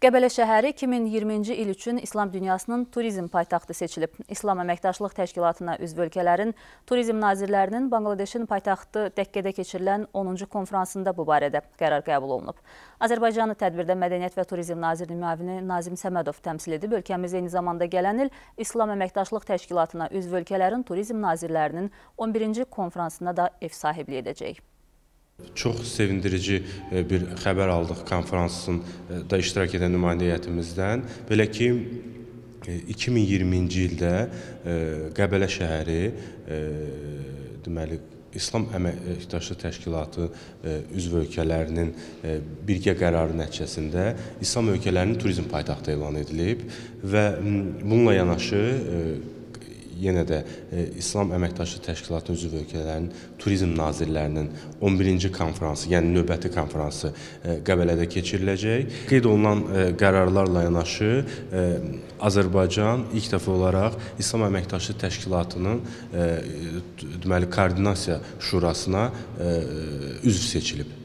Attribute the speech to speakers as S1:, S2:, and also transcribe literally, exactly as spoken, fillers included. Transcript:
S1: Qəbələ şəhəri iki min iyirminci il üçün İslam dünyasının turizm paytaxtı seçilib. İslam Əməkdaşlıq Təşkilatına üzv ölkələrin turizm nazirlərinin Bangladeşin paytaxtı Dəkkədə keçirilən onuncu konfransında bu barədə qərar qəbul olunub. Azərbaycanı tədbirdə Mədəniyyət və Turizm Nazirinin müavini Nazim Səmədov təmsil edib. Ölkəmiz eyni zamanda gələn il İslam Əməkdaşlıq Təşkilatına üzv ölkələrin turizm nazirlərinin on birinci konfransına da ev sahibliyi edəcək.
S2: Çox sevindirici bir xəbər aldıq konferansında iştirak edən nümayəndə heyətimizdən. Belə ki, iki min iyirminci ildə Qəbələ şəhəri deməli İslam Əməkdaşlıq Təşkilatı üzv ölkələrinin birgə qərarı nəticəsində İslam ölkələrinin turizm paytaxtı elan edilib və bununla yanaşı yenə də İslam Əməkdaşlıq Təşkilatının üzv ölkələrin turizm nazirlərinin on birinci konfransı, yəni növbəti konfransı Qəbələdə keçiriləcək. Qeyd olunan qərarlarla yanaşı Azərbaycan ilk dəfə olaraq İslam Əməkdaşlıq Təşkilatının deməli koordinasiya şurasına üzv seçilib.